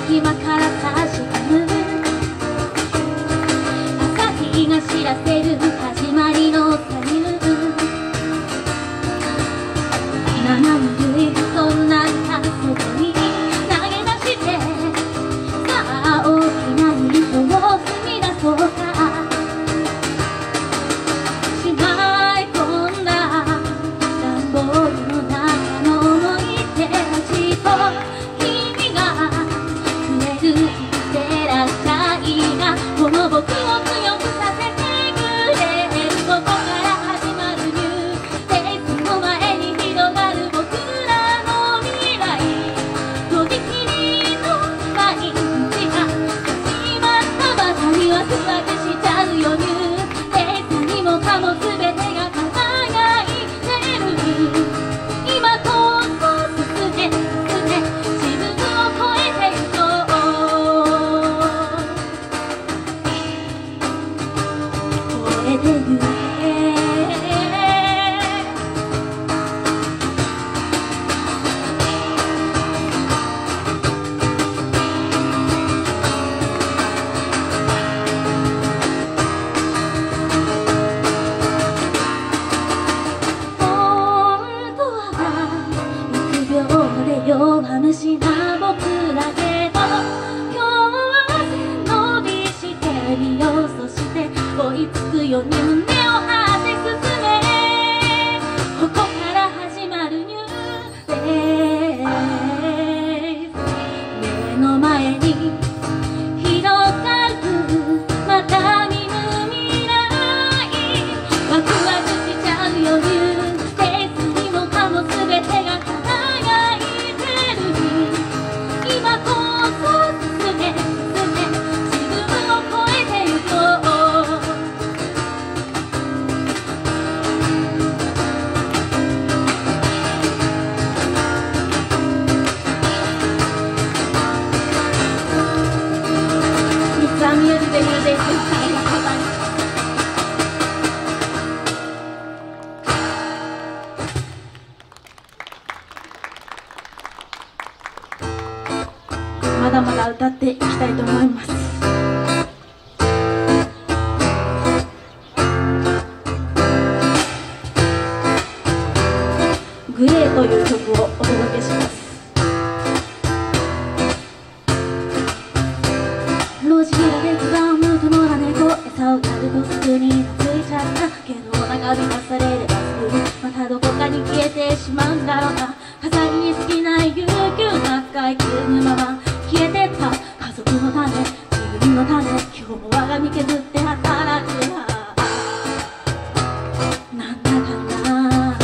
隙間から差し込む朝日が知らせる始まりの左右生ぬるいそんな外に投げ出してさあ大きな一歩を踏み出そうかしまい込んだ段ボールの中の思い出たちと君がくれるてらっしゃいがこの僕を強くさせてくれるここから始まるニューレースの前に広がる僕らの未来とびきりの毎日が始まったばかりワクワクしちゃうよニューレースにもかも全てが輝いてる今こそ進め自分を超えてゆこう超えてゆけ弱虫な僕だけど今日は背伸びしてみようそして追いつくように胸を張って進めここから始まるニューレース目の前に広がるまた見ぬ未来ワクワクしちゃうよニューレースにもかも全てが輝いて今こそ進め自分を超えてゆこう三つ編みやるべきですまだまだ歌っていきたいと思います。グレーという曲をお届けします。路地裏で牙をむくのな猫餌をやるとすぐに懐いちゃったけどお腹満たされればすぐにまたどこかに消えてしまうんだろうな飾りに過ぎない悠久な深い車は消えてった家族のため自分のため今日も我が身削って働くなんだかな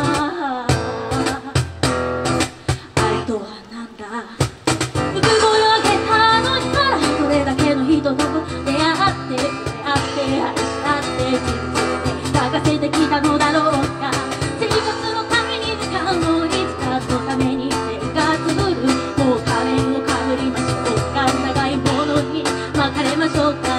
愛とはなんだ産声を上げたの日からこれだけの人と出会って愛し合って傷つけて抱かせてきたのだろうか生活のために時間をいつかのために生活ぶるもう仮面をかぶりましょうか長いものに巻かれましょうか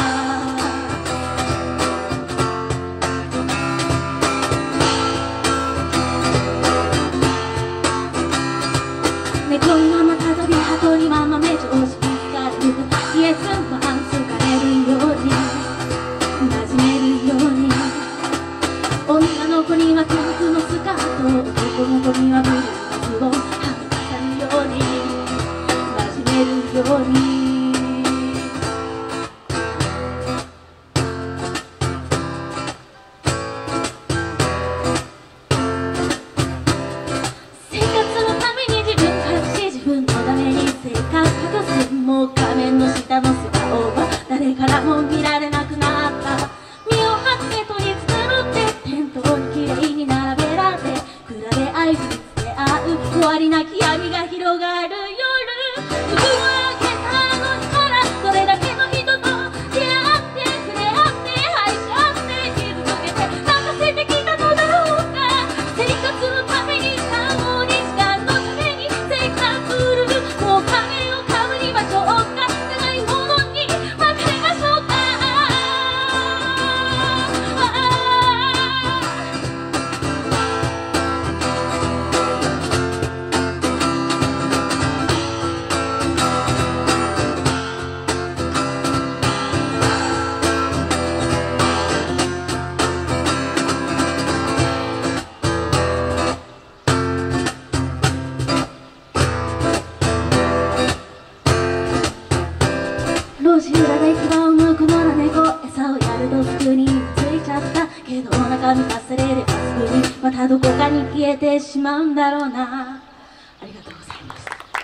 猫のままたどり鳩にまま目上司に疲れるイエスは好かれるように馴染めるように女の子にはピンクのスカート男の子にはブルースをはみ出さるように馴染めるように生活のために自分隠し自分のために生活隠すもう画面の下の素顔は誰からも見られなくなった身を張って取り繕って店頭にきれいに並べられ比べ合いぶつけ合う終わりなき闇が広がる夜産声を上げたの日からそれだけの人と出会って触れ合って愛し合って傷つけて泣かせてきたのだろうか生活のために時間のために生活ルールもう仮面をかぶりましょうかし裏で牙をむくのな猫、餌をやると服についちゃったけど、お腹満たされればすぐにまたどこかに消えてしまうんだろうな。ありがとうございます。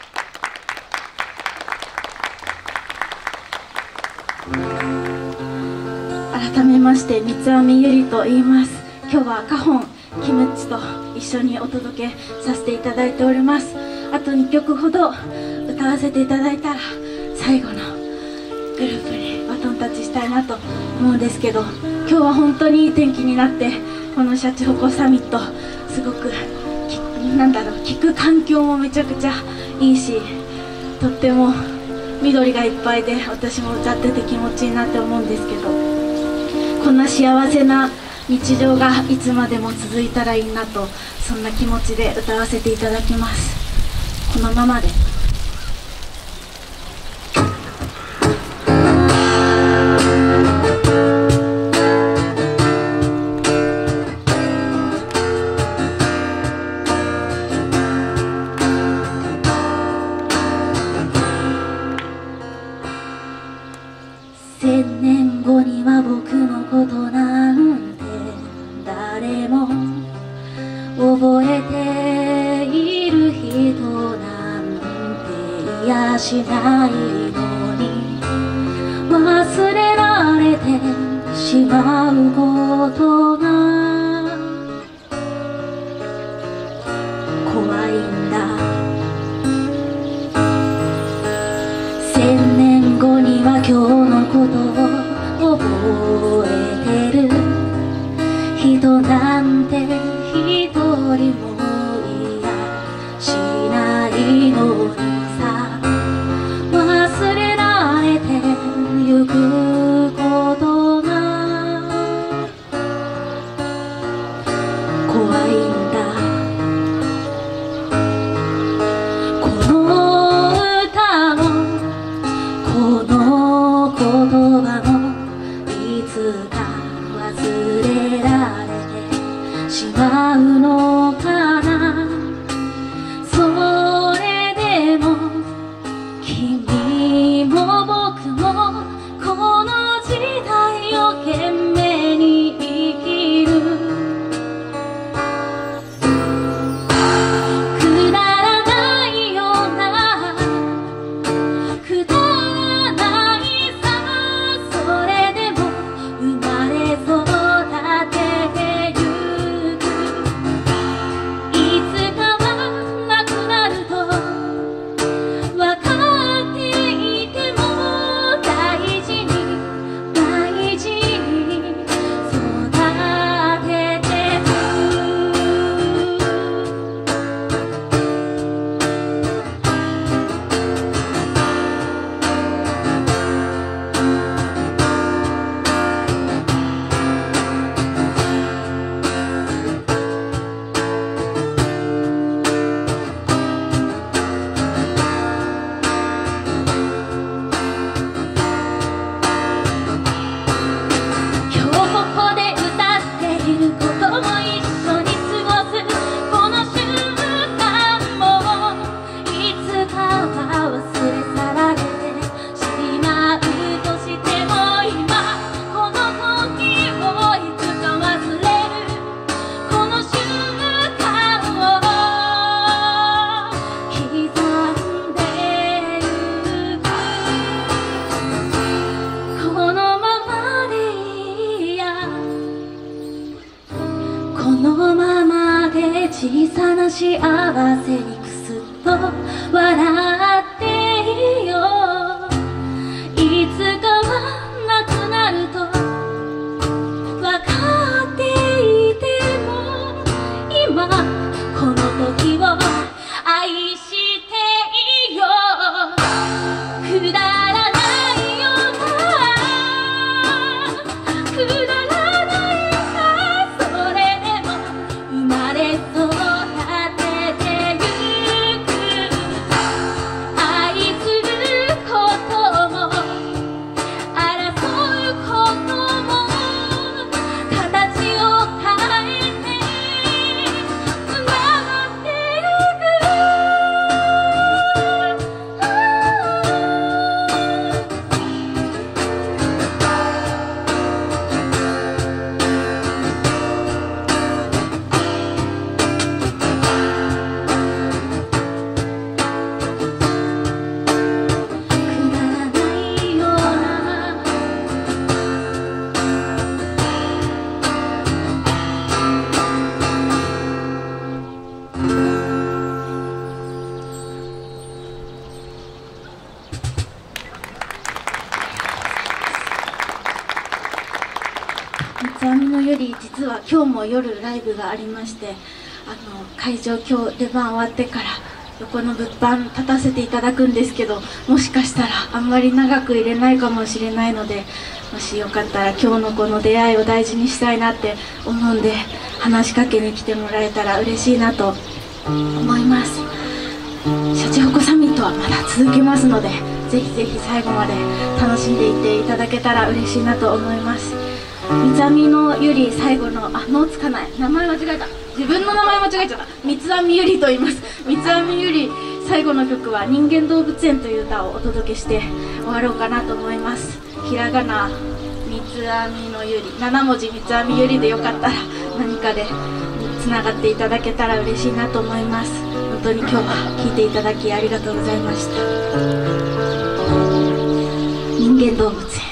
改めまして三つ編みゆりと言います。今日はカホンキムッチと一緒にお届けさせていただいております。あと2曲ほど歌わせていただいたら最後のグループにバトンタッチしたいなと思うんですけど、今日は本当にいい天気になって、このシャチホコサミットすごく聴く環境もめちゃくちゃいいし、とっても緑がいっぱいで私も歌ってて気持ちいいなって思うんですけど、こんな幸せな日常がいつまでも続いたらいいなと、そんな気持ちで歌わせていただきます。このままで。1000年後には僕のことなんて誰も覚えている人なんていやしないのに、忘れられてしまうことが怖いんだ。1000年後には今日のことを覚えてる人なんて一人もいやしないのにさ、忘れられてゆくことが怖いんだ。この歌もこの言葉もいつか忘れられてしまうのかな。それでも君も僕もこの時代を懸命に生きる。くだらないようなくだらないさ、それでも生まれ育ててゆく。いつかはなくなると分かっていても、大事に大事に育ててく。今日ここで歌っていることも一緒に過ごすこの瞬間も、いつかは忘れ去られてしまうとしても、今この時をいつか忘れるこの瞬間を刻んでゆく。このままでいいや、このままで小さな幸せにくすっと笑っていいよ。いつかはなくなると分かっていても、今この時を愛していいよ。くだらないようなくだらないさ、それでも生まれ育ててゆく。 つ編みのより実は今日も夜ライブがありまして、会場今日出番終わってから横の物販立たせていただくんですけど、もしかしたらあんまり長く入れないかもしれないので、もしよかったら今日のこの出会いを大事にしたいなって思うんで、話しかけに来てもらえたら嬉しいなと思います。シャチホコサミットはまだ続きますので、ぜひぜひ最後まで楽しんでいっていただけたら嬉しいなと思います。三つ編みのゆり最後の脳つかない、名前間違えた、自分の名前間違えちゃった。三つ編みゆりと言います。三つ編みゆり最後の曲は人間動物園という歌をお届けして終わろうかなと思います。ひらがな三つ編みのゆり、7文字三つ編みゆりでよかったら何かでつながっていただけたら嬉しいなと思います。本当に今日は聴いていただきありがとうございました。人間動物園。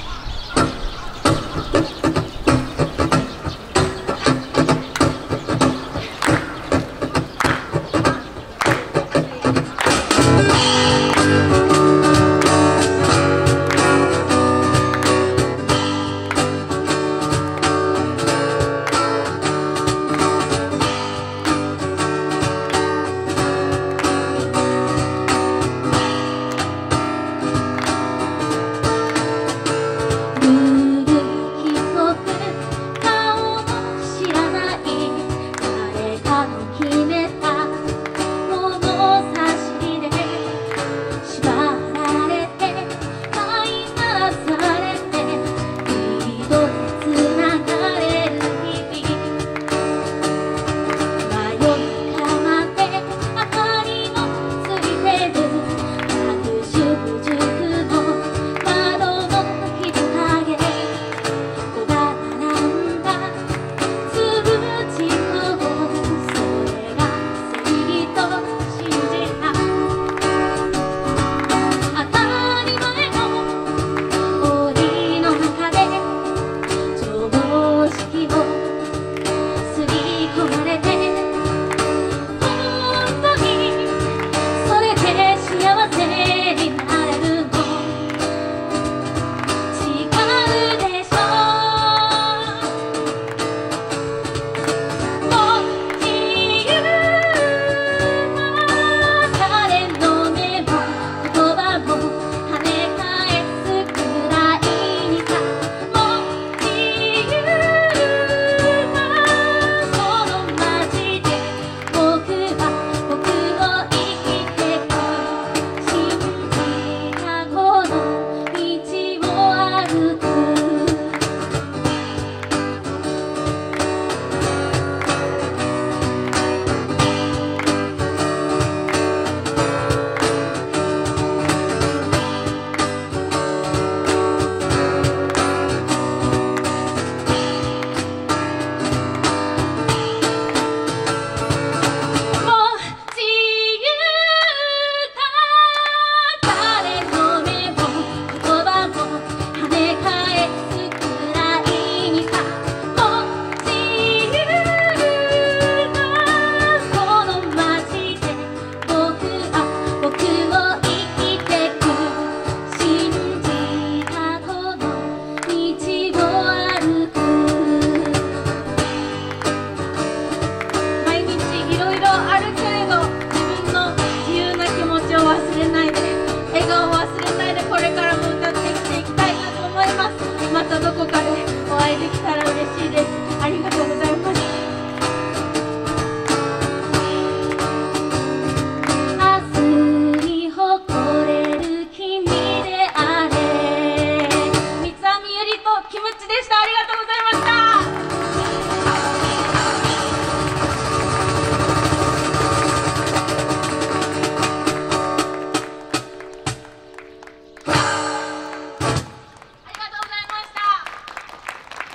またどこかでお会いできたら嬉しいです。ありがとう